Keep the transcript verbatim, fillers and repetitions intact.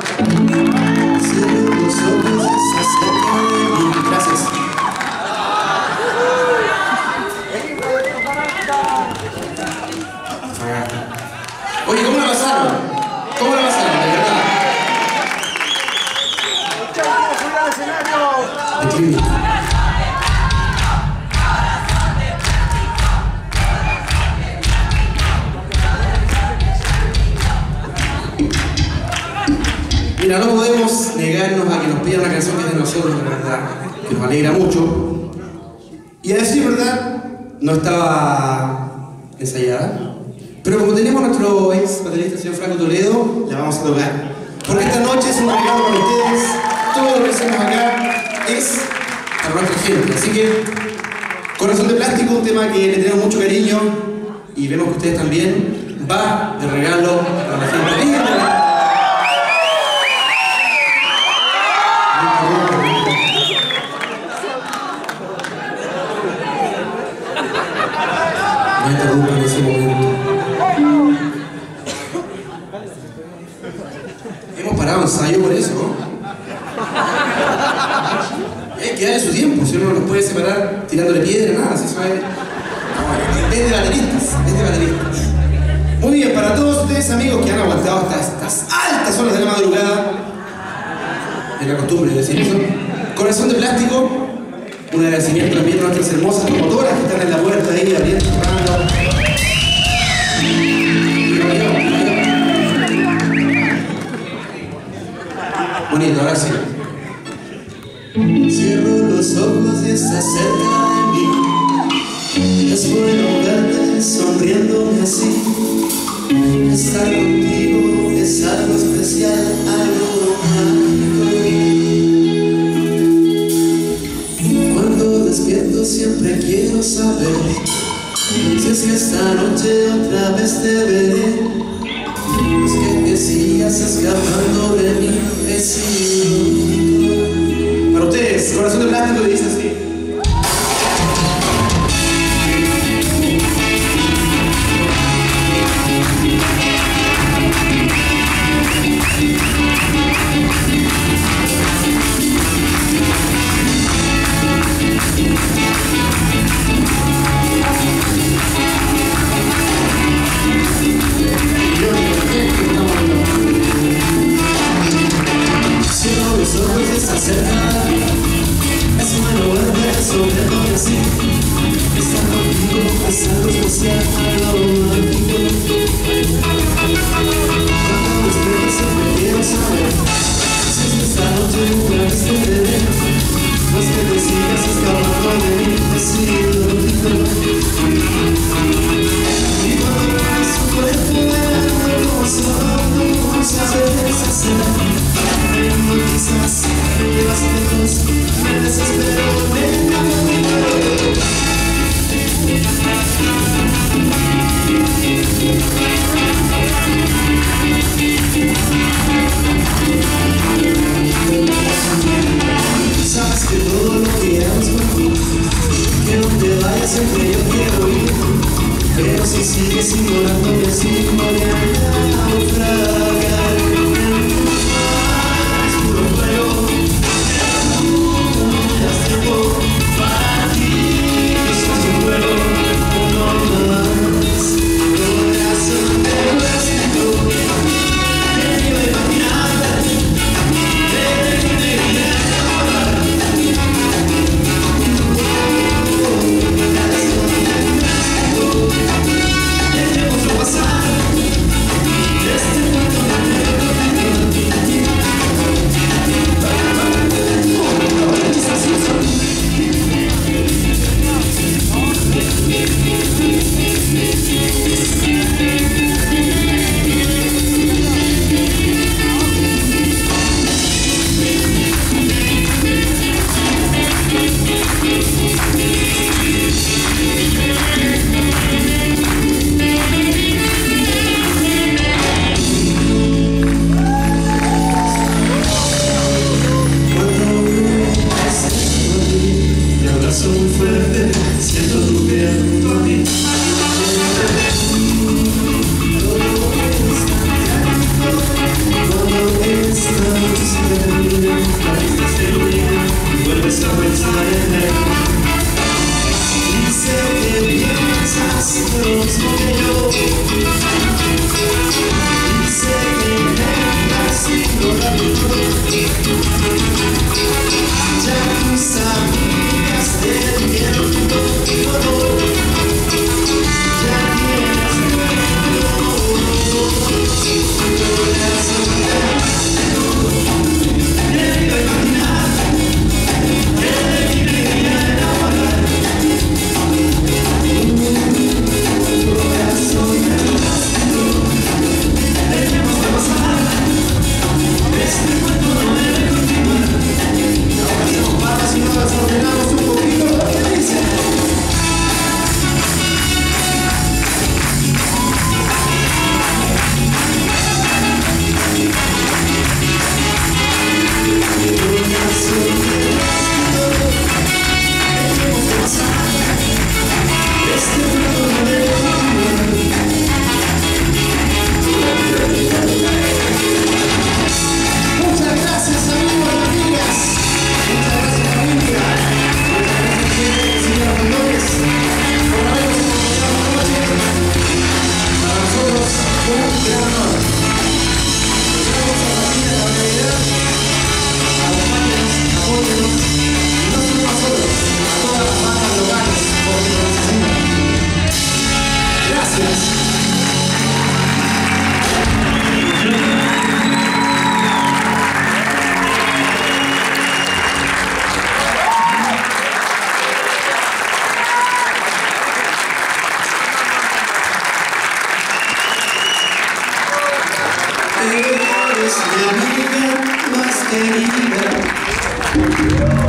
Gracias. Oye, ¿cómo la pasaron? ¿Cómo la pasaron? De verdad. Increíble. Mira, no podemos negarnos a que nos pidan una canción que es de nosotros, de verdad, que nos alegra mucho. Y a decir verdad, no estaba ensayada. Pero como tenemos nuestro ex baterista, el señor Franco Toledo, la vamos a tocar. Porque esta noche es un regalo para ustedes. Todo lo que hacemos acá es para nuestra gente. Así que, Corazón de Plástico, un tema que le tenemos mucho cariño y vemos que ustedes también, va de regalo para la gente. Díganme. No interrumpan en ese momento. Hemos parado ensayo por eso, ¿no? Hay que darle su tiempo, si uno no nos puede separar tirándole piedra, nada, si eso es... No, es de bateristas, es de bateristas. Muy bien, para todos ustedes amigos que han aguantado hasta estas altas horas de la madrugada, es la costumbre de decir eso, Corazón de Plástico, un agradecimiento también a nuestras hermosas promotoras que están en la puerta ahí abriendo, cerrando. Bonito, ahora sí. Cierro los ojos y estás cerca de mí. Es bueno verte sonriéndome así. Estar contigo es algo especial, algo mágico. Cuando despierto siempre quiero saber si es que esta noche otra vez te veré. Es que te sigas escapando de mí, es ilógico. Para ustedes, Corazón de Plástico dice así. Cerca, es bueno Eres mi amiga más querida.